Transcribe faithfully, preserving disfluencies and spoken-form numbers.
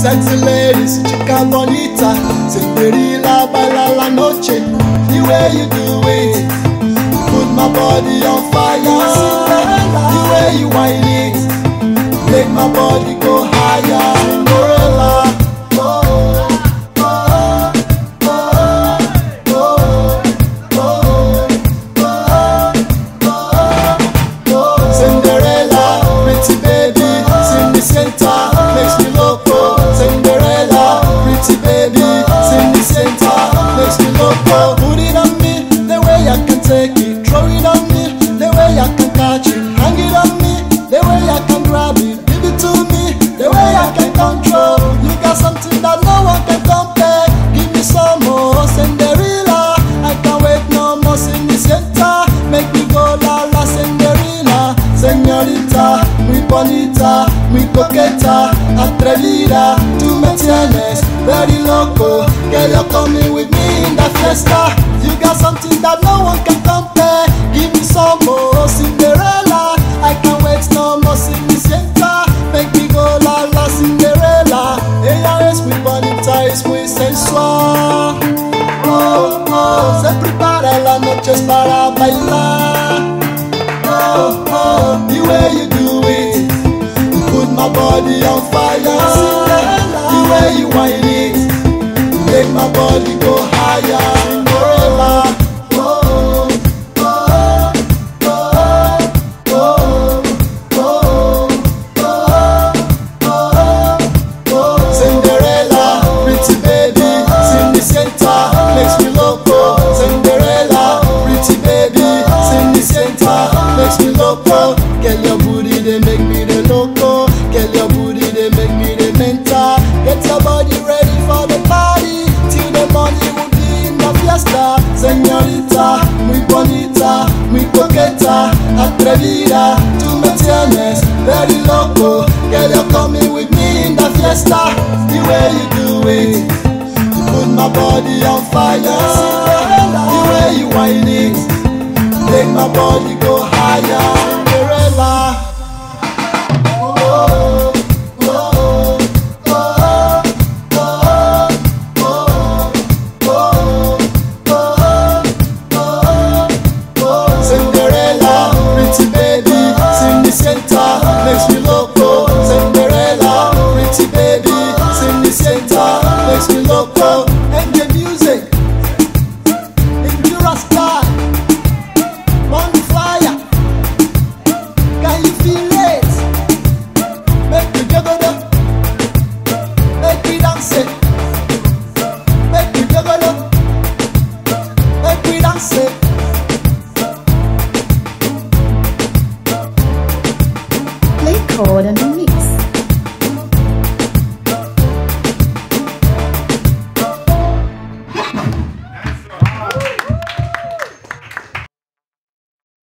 Sexy ladies, chica bonita, Cinderella, baila la noche. The way you do it, put my body on fire. The way you whine it, make my body go higher. Cinderella, oh, oh, oh, oh, oh, oh, oh. Cinderella, pretty baby, Cenicienta, makes me loco. Cinderella, pretty baby, Cenicienta, makes me loco. Put it on me, the way I can take it. Throw it on me, the way I can catch it. Hang it on me, the way I can grab it. Give it to me, the way I can control. You got something that no one can compare. Give me some more, Cinderella. I can't wait no more, Cenicienta. Make me go la la, Cinderella. Señorita, muy bonita, muy coqueta, atrevida. Tú me tienes very loco. Girl, you're coming with me in the fiesta. You got something that no one can compare. Give me some more, Cinderella. I can't wait no more, Cenicienta. Make me go la la, Cinderella. Ella es muy bonita, es muy sensual. Oh, oh, se prepara la noche para bailar. Oh, oh, the way you do it, you put my body on fire. The way you whine it, make my body go higher. Cinderella, oh, oh, oh, oh, oh, oh, oh. Cinderella, pretty baby, Cenicienta, makes me loco. Cinderella, pretty baby, Cenicienta, makes me loco. Get your booty, they make me the loco. Get your booty, they make me the mental. Get your body ready for the party. Till the morning will be in the fiesta. Señorita, muy bonita, muy coqueta, atrevida. Tú me tienes very loco. Girl, you're coming with me in the fiesta. The way you do it, you put my body on fire. The way you whine it, make my body go higher. Cinderella, oh, oh, oh, oh, oh, oh, oh, oh, oh. Cinderella, pretty baby, Cenicienta, makes me loco. Cinderella, pretty baby, Cenicienta, makes me loco. And the music, Endura Star. On fire, can you feel it? Make me juggle up, make me dance it, make me juggle up, make me dance it. Play chord and